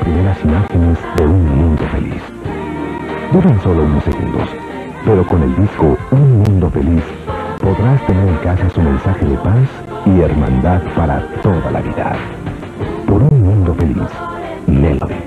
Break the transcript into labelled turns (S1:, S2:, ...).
S1: primeras imágenes de un mundo feliz. Duran solo unos segundos, pero con el disco Un Mundo Feliz podrás tener en casa su mensaje de paz y hermandad para toda la vida. Por un mundo feliz, Melody.